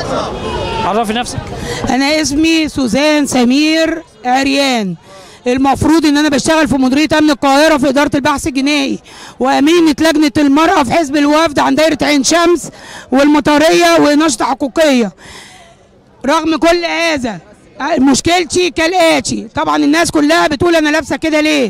عرفي نفسك. انا اسمي سوزان سمير عريان. المفروض ان انا بشتغل في مديريه امن القاهره في اداره البحث الجنائي، وامينه لجنه المراه في حزب الوفد عن دايره عين شمس والمطريه ونشطه حقوقيه. رغم كل هذا مشكلتي كالاتي. طبعا الناس كلها بتقول انا لابسه كده ليه؟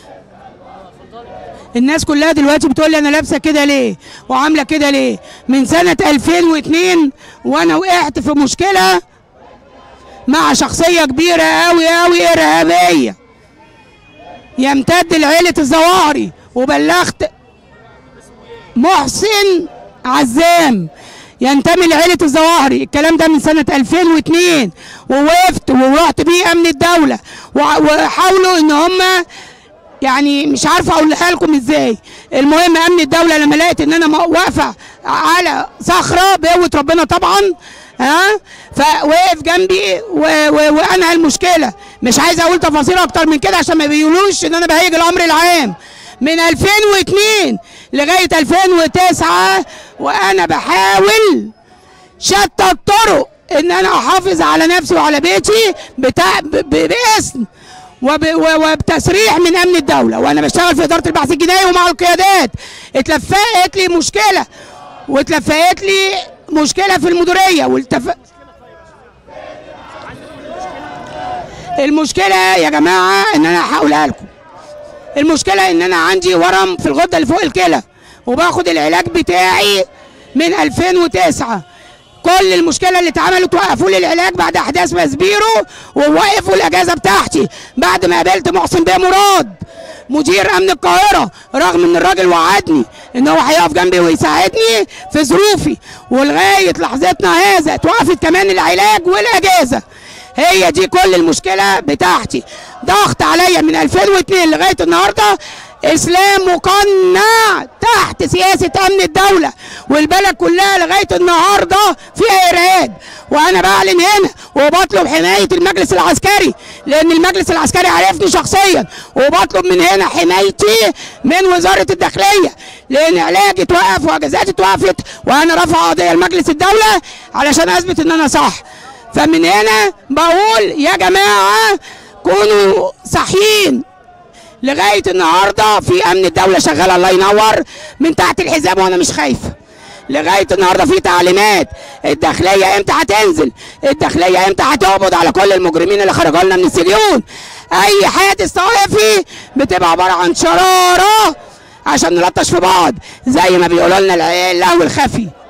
الناس كلها دلوقتي بتقول لي انا لابسه كده ليه وعامله كده ليه؟ من سنه 2002 وانا وقعت في مشكله مع شخصيه كبيره قوي قوي ارهابيه يمتد لعيله الظواهري، وبلغت محسن عزام ينتمي لعيله الظواهري. الكلام ده من سنه 2002، ووقفت ورحت بيه امن الدوله، وحاولوا ان هم يعني مش عارفه اقولها لكم ازاي. المهم امن الدوله لما لقيت ان انا واقفه على صخره بقوه ربنا طبعا، فوقف جنبي وانهى المشكله. مش عايز اقول تفاصيل اكتر من كده عشان ما بيقولوش ان انا بهيج الامر العام. من 2002 لغايه 2009 وانا بحاول شتى الطرق ان انا احافظ على نفسي وعلى بيتي باسم وبتسريح من امن الدوله، وانا بشتغل في اداره البحث الجنائي ومع القيادات. اتلفقت لي مشكله واتلفقت لي مشكله في المديريه المشكله يا جماعه ان انا هقولها لكم. المشكله ان انا عندي ورم في الغده اللي فوق الكلى، وباخد العلاج بتاعي من 2009. كل المشكله اللي اتعملت وقفوا لي العلاج بعد احداث ماسبيرو، ووقفوا الاجازه بتاعتي بعد ما قابلت محسن بيه مراد مدير امن القاهره، رغم ان الراجل وعدني ان هو هيقف جنبي ويساعدني في ظروفي، ولغايه لحظتنا هذا اتوقفت كمان العلاج والاجازه. هي دي كل المشكله بتاعتي. ضغط عليا من 2002 لغايه النهارده. اسلام مقنع تحت سياسه امن الدوله، والبلد كلها لغايه النهارده فيها ارهاب. وانا بعلن هنا وبطلب حمايه المجلس العسكري، لان المجلس العسكري عرفني شخصيا، وبطلب من هنا حمايتي من وزاره الداخليه، لان علاجي اتوقف واجازاتي اتوقفت، وانا رافع قضيه لمجلس الدوله علشان اثبت ان انا صح. فمن هنا بقول يا جماعه كونوا صحيين. لغايه النهارده في امن الدوله شغال الله ينور من تحت الحزام وانا مش خايفه. لغايه النهارده في تعليمات. الداخليه امتى هتنزل؟ الداخليه امتى هتقبض على كل المجرمين اللي خرجوا لنا من السجون؟ اي حادث طائفي بتبقى عباره عن شراره عشان نلطش في بعض زي ما بيقولوا لنا اللهو الخفي.